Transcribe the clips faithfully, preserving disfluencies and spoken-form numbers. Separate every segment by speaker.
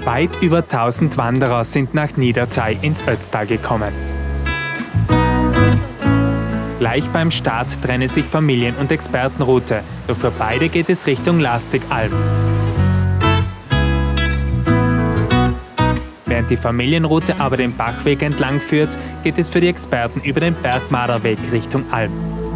Speaker 1: Weit über tausend Wanderer sind nach Niederthay ins Ötztal gekommen. Gleich beim Start trennen sich Familien- und Expertenroute, doch für beide geht es Richtung Lastigalm. Während die Familienroute aber den Bachweg entlang führt, geht es für die Experten über den Bergmarderweg Richtung Alm.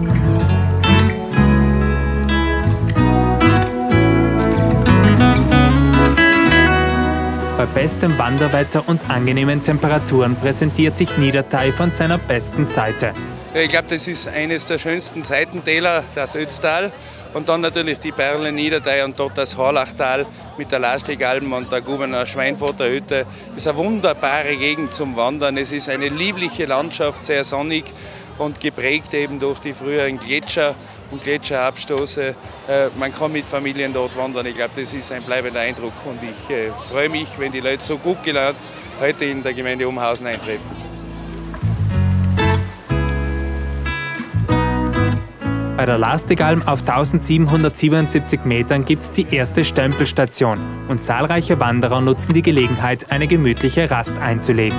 Speaker 1: Bei bestem Wanderwetter und angenehmen Temperaturen präsentiert sich Niederthay von seiner besten Seite.
Speaker 2: Ich glaube, das ist eines der schönsten Seitentäler, das Ötztal. Und dann natürlich die Perle Niederthay und dort das Harlachtal mit der Lastigalm und der Gubener Schweinfurter Hütte. Das ist eine wunderbare Gegend zum Wandern. Es ist eine liebliche Landschaft, sehr sonnig und geprägt eben durch die früheren Gletscher und Gletscherabstoße. Äh, man kann mit Familien dort wandern. Ich glaube, das ist ein bleibender Eindruck. Und ich äh, freue mich, wenn die Leute so gut gelaunt heute in der Gemeinde Umhausen eintreffen.
Speaker 1: Bei der Lastigalm auf tausendsiebenhundertsiebenundsiebzig Metern gibt es die erste Stempelstation und zahlreiche Wanderer nutzen die Gelegenheit, eine gemütliche Rast einzulegen.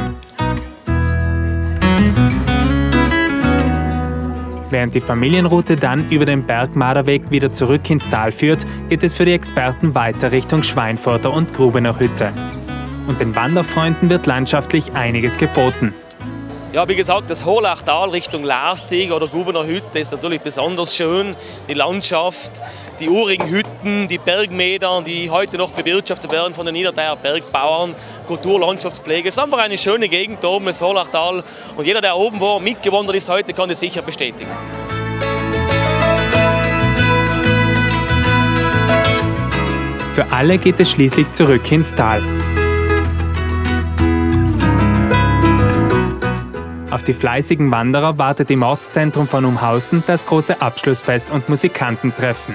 Speaker 1: Während die Familienroute dann über den Bergmarderweg wieder zurück ins Tal führt, geht es für die Experten weiter Richtung Schweinfurter und Grubener Hütte. Und den Wanderfreunden wird landschaftlich einiges geboten.
Speaker 3: Ja, wie gesagt, das Harlachtal Richtung Lastig oder Gubener Hütte ist natürlich besonders schön. Die Landschaft, die urigen Hütten, die Bergmäder, die heute noch bewirtschaftet werden von den Niederthayer Bergbauern, Kultur-, Landschaftspflege. Es ist einfach eine schöne Gegend da oben, das Harlachtal. Und jeder, der oben war, mitgewandert ist heute, kann das sicher bestätigen.
Speaker 1: Für alle geht es schließlich zurück ins Tal. Auf die fleißigen Wanderer wartet im Ortszentrum von Umhausen das große Abschlussfest und Musikantentreffen.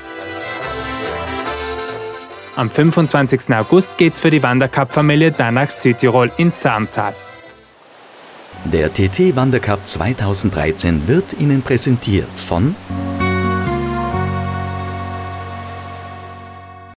Speaker 1: Am fünfundzwanzigsten August geht's für die Wandercup-Familie dann nach Südtirol ins Sarntal.
Speaker 4: Der T T Wandercup zweitausenddreizehn wird Ihnen präsentiert von